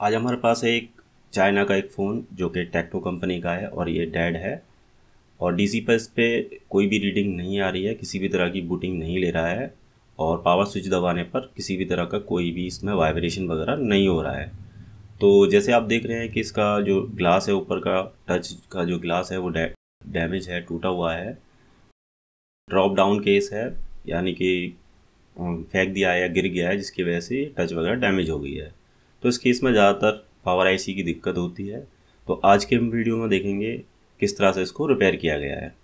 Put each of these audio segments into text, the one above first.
आज हमारे पास है एक चाइना का एक फ़ोन जो कि टेक्नो कंपनी का है और ये डेड है। और डीसी पर इस पे कोई भी रीडिंग नहीं आ रही है, किसी भी तरह की बूटिंग नहीं ले रहा है और पावर स्विच दबाने पर किसी भी तरह का कोई भी इसमें वाइब्रेशन वगैरह नहीं हो रहा है। तो जैसे आप देख रहे हैं कि इसका जो ग्लास है, ऊपर का टच का जो ग्लास है वो डैमेज है, टूटा हुआ है। ड्रॉप डाउन केस है, यानी कि फेंक दिया है या गिर गया है, जिसकी वजह से टच वगैरह डैमेज हो गई है। तो इस केस में ज़्यादातर पावर आईसी की दिक्कत होती है। तो आज के हम वीडियो में देखेंगे किस तरह से इसको रिपेयर किया गया है।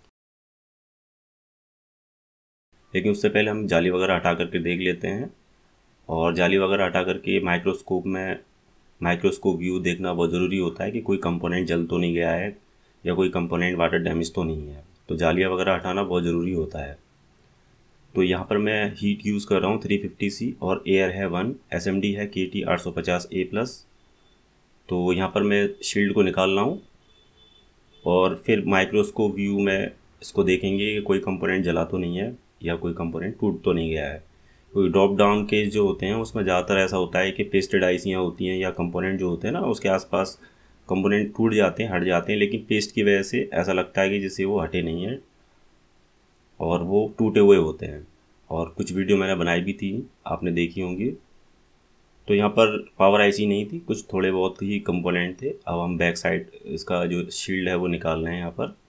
लेकिन उससे पहले हम जाली वगैरह हटा करके देख लेते हैं। और जाली वगैरह हटा करके माइक्रोस्कोप व्यू देखना बहुत ज़रूरी होता है कि कोई कंपोनेंट जल तो नहीं गया है या कोई कंपोनेंट वाटर डैमेज तो नहीं है। तो जालियाँ वगैरह हटाना बहुत ज़रूरी होता है। तो यहाँ पर मैं हीट यूज़ कर रहा हूँ 350C और एयर है 1, SMD है KT 850A+। तो यहाँ पर मैं शील्ड को निकाल रहा हूँ और फिर माइक्रोस्कोप व्यू में इसको देखेंगे कि कोई कंपोनेंट जला तो नहीं है या कोई कंपोनेंट टूट तो नहीं गया है। कोई ड्रॉप डाउन केस जो होते हैं उसमें ज़्यादातर ऐसा होता है कि पेस्टेड आईसियाँ होती हैं या कंपोनेंट जो होते हैं ना उसके आसपास कंपोनेंट टूट जाते हैं, हट जाते हैं, लेकिन पेस्ट की वजह से ऐसा लगता है कि जैसे वो हटे नहीं हैं और वो टूटे हुए होते हैं। और कुछ वीडियो मैंने बनाई भी थी, आपने देखी होंगी। तो यहाँ पर पावर आईसी नहीं थी, कुछ थोड़े बहुत ही कंपोनेंट थे। अब हम बैक साइड इसका जो शील्ड है वो निकाल रहे हैं। यहाँ पर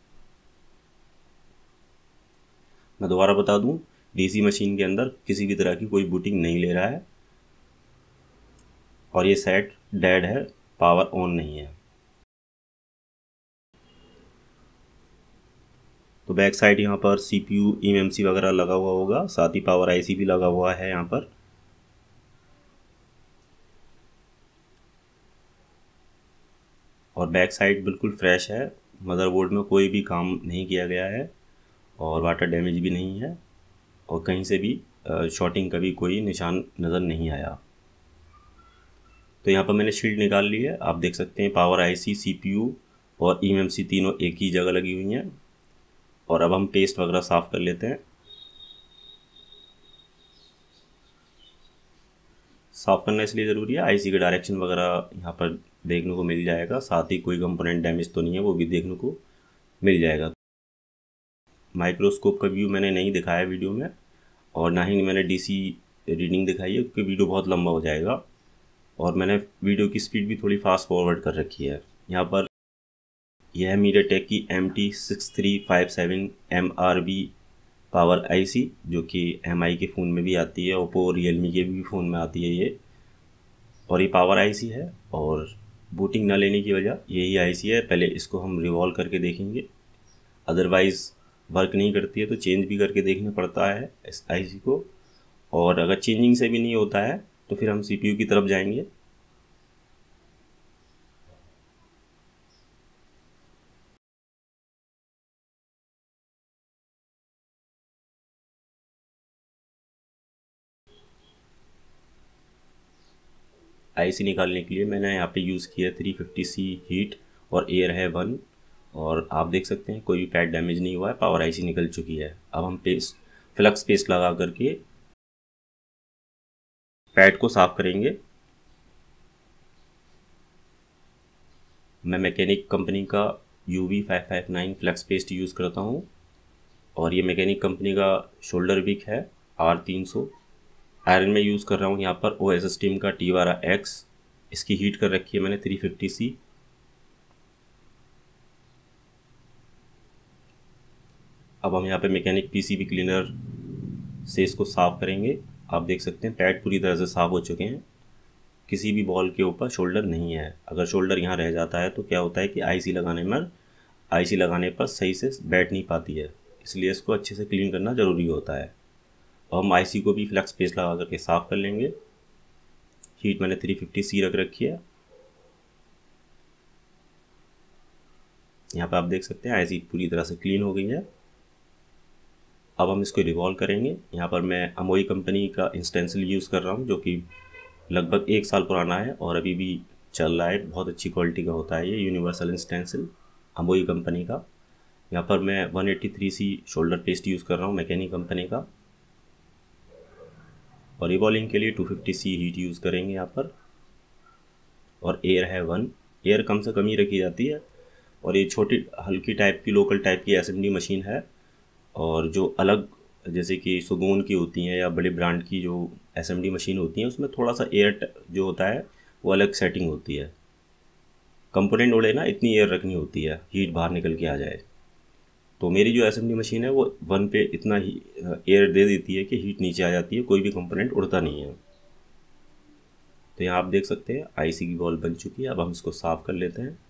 मैं दोबारा बता दूं, डीसी मशीन के अंदर किसी भी तरह की कोई बूटिंग नहीं ले रहा है और ये सेट डेड है, पावर ऑन नहीं है। तो बैक साइड यहाँ पर सीपीयू eMMC वगैरह लगा हुआ होगा, साथ ही पावर आईसी भी लगा हुआ है यहाँ पर। और बैक साइड बिल्कुल फ्रेश है, मदरबोर्ड में कोई भी काम नहीं किया गया है और वाटर डैमेज भी नहीं है और कहीं से भी शॉर्टिंग का भी कोई निशान नज़र नहीं आया। तो यहाँ पर मैंने शील्ड निकाल ली है, आप देख सकते हैं पावर आईसी, सीपीयू और eMMC तीनों एक ही जगह लगी हुई हैं। और अब हम पेस्ट वगैरह साफ़ कर लेते हैं। साफ़ करना इसलिए ज़रूरी है, आईसी का डायरेक्शन वगैरह यहाँ पर देखने को मिल जाएगा, साथ ही कोई कंपोनेंट डैमेज तो नहीं है वो भी देखने को मिल जाएगा। माइक्रोस्कोप का व्यू मैंने नहीं दिखाया वीडियो में और ना ही मैंने डीसी रीडिंग दिखाई है, क्योंकि वीडियो बहुत लंबा हो जाएगा। और मैंने वीडियो की स्पीड भी थोड़ी फास्ट फॉरवर्ड कर रखी है। यहाँ पर यह है मीडियाटेक की MT6357 MRB पावर आईसी, जो कि MI के फ़ोन में भी आती है, ओप्पो रियलमी के भी फ़ोन में आती है ये। और ये पावर आईसी है और बूटिंग ना लेने की वजह यही आईसी है। पहले इसको हम रिवॉल्व करके देखेंगे, अदरवाइज़ वर्क नहीं करती है तो चेंज भी करके देखना पड़ता है इस आईसी को। और अगर चेंजिंग से भी नहीं होता है तो फिर हम सीपीयू की तरफ जाएंगे। आईसी निकालने के लिए मैंने यहाँ पे यूज़ किया 350C हीट और एयर है 1। और आप देख सकते हैं कोई भी पैड डैमेज नहीं हुआ है, पावर आईसी निकल चुकी है। अब हम फ्लक्स पेस्ट लगा करके पैड को साफ़ करेंगे। मैं मैकेनिक कंपनी का UV559 फ्लक्स पेस्ट यूज़ करता हूँ और ये मैकेनिक कंपनी का शोल्डर विक है R300। आयरन में यूज़ कर रहा हूँ यहाँ पर OSS टीम का T12X। इसकी हीट कर रखी है मैंने 350C। अब हम यहाँ पे मैकेनिक PCB क्लीनर से इसको साफ़ करेंगे। आप देख सकते हैं पैड पूरी तरह से साफ़ हो चुके हैं, किसी भी बॉल के ऊपर शोल्डर नहीं है। अगर शोल्डर यहाँ रह जाता है तो क्या होता है कि आईसी लगाने पर सही से बैठ नहीं पाती है, इसलिए इसको अच्छे से क्लीन करना ज़रूरी होता है। और हम आईसी को भी फ्लक्स पेस्ट लगा करके साफ़ कर लेंगे। हीट मैंने 350C रख रखी है। यहाँ पे आप देख सकते हैं आईसी पूरी तरह से क्लीन हो गई है। अब हम इसको रिवॉल्व करेंगे। यहाँ पर मैं अमोई कंपनी का इंस्टेंसिल यूज़ कर रहा हूँ, जो कि लगभग 1 साल पुराना है और अभी भी चल रहा है। बहुत अच्छी क्वालिटी का होता है ये यूनिवर्सल इंस्टेंसिल अमोई कंपनी का। यहाँ पर मैं 183C शोल्डर पेस्ट यूज़ कर रहा हूँ मैकेनिक कंपनी का। और रिवॉल्विंग के लिए 250C हीट यूज़ करेंगे यहाँ पर। और एयर है 1। एयर कम से कम ही रखी जाती है। और ये छोटी हल्की टाइप की लोकल टाइप की एसएमडी मशीन है। और जो अलग जैसे कि सुगोन की होती हैं या बड़े ब्रांड की जो एसएमडी मशीन होती हैं उसमें थोड़ा सा एयर जो होता है वो अलग सेटिंग होती है। कंपोनेंट उड़े ना, इतनी एयर रखनी होती है, हीट बाहर निकल के आ जाए। तो मेरी जो एसएमडी मशीन है वो 1 पे इतना ही एयर दे देती है कि हीट नीचे आ जाती है, कोई भी कंपोनेंट उड़ता नहीं है। तो यहाँ आप देख सकते हैं आईसी की बॉल बन चुकी है। अब हम इसको साफ़ कर लेते हैं।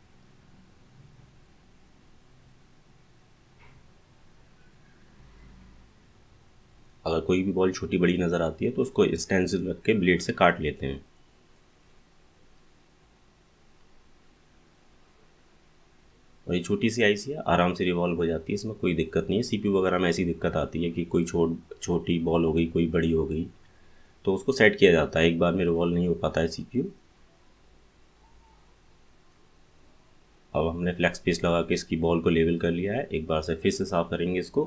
अगर कोई भी बॉल छोटी बड़ी नज़र आती है तो उसको स्टेंसिल रख के ब्लेड से काट लेते हैं। और ये छोटी सी आईसी है, आराम से रिवॉल्व हो जाती है, इसमें कोई दिक्कत नहीं है। सीपीयू वगैरह में ऐसी दिक्कत आती है कि कोई छोटी बॉल हो गई, कोई बड़ी हो गई, तो उसको सेट किया जाता है, एक बार में रिवॉल्व नहीं हो पाता है सीपीयू। अब हमने फ्लैक्स पेस्ट लगा के इसकी बॉल को लेवल कर लिया है। एक बार से फिर से साफ़ करेंगे इसको।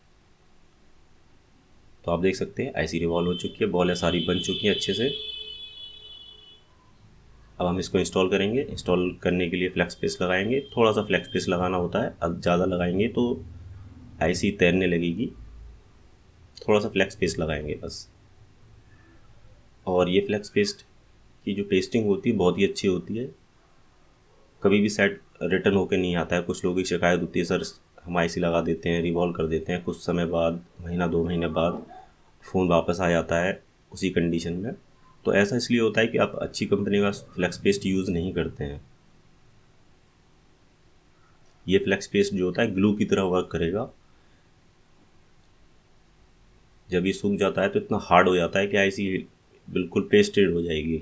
तो आप देख सकते हैं आईसी रिवॉल्व हो चुकी है, बॉलें सारी बन चुकी हैं अच्छे से। अब हम इसको इंस्टॉल करेंगे। इंस्टॉल करने के लिए फ्लैक्स पेस्ट लगाएंगे। थोड़ा सा फ्लैक्स पेस्ट लगाना होता है, अब ज़्यादा लगाएंगे तो आईसी तैरने लगेगी। थोड़ा सा फ्लैक्स पेस्ट लगाएंगे बस। और ये फ्लैक्स पेस्ट की जो पेस्टिंग होती है बहुत ही अच्छी होती है, कभी भी सेट रिटर्न होकर नहीं आता है। कुछ लोगों की शिकायत होती है, सर हम आईसी लगा देते हैं, रिवॉल्व कर देते हैं, कुछ समय बाद, महीना 2 महीने बाद फ़ोन वापस आ जाता है उसी कंडीशन में। तो ऐसा इसलिए होता है कि आप अच्छी कंपनी का फ्लैक्स पेस्ट यूज़ नहीं करते हैं। ये फ्लैक्स पेस्ट जो होता है ग्लू की तरह वर्क करेगा। जब ये सूख जाता है तो इतना हार्ड हो जाता है कि आईसी बिल्कुल पेस्टेड हो जाएगी,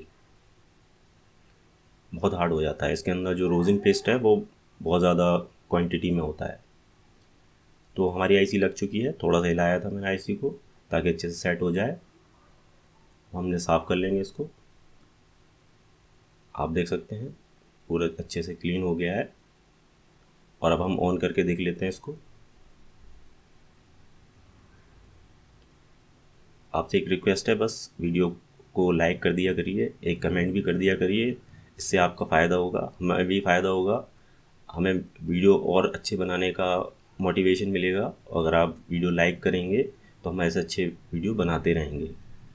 बहुत हार्ड हो जाता है। इसके अंदर जो रोजिन पेस्ट है वो बहुत ज़्यादा क्वांटिटी में होता है। तो हमारी आईसी लग चुकी है। थोड़ा सा हिलाया था मैंने आईसी को ताकि अच्छे से सेट हो जाए। हमने साफ़ कर लेंगे इसको। आप देख सकते हैं पूरा अच्छे से क्लीन हो गया है। और अब हम ऑन करके देख लेते हैं इसको। आपसे एक रिक्वेस्ट है, बस वीडियो को लाइक कर दिया करिए, एक कमेंट भी कर दिया करिए। इससे आपका फ़ायदा होगा, हमें भी फ़ायदा होगा, हमें वीडियो और अच्छे बनाने का मोटिवेशन मिलेगा। अगर आप वीडियो लाइक करेंगे तो हम ऐसे अच्छे वीडियो बनाते रहेंगे।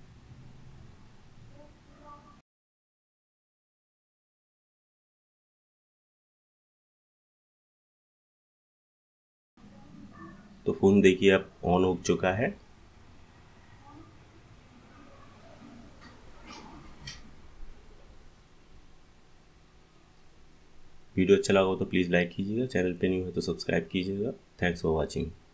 तो फ़ोन देखिए अब ऑन हो चुका है। वीडियो अच्छा लगा हो तो प्लीज़ लाइक कीजिएगा, चैनल पे न्यू है तो सब्सक्राइब कीजिएगा। Thanks for watching.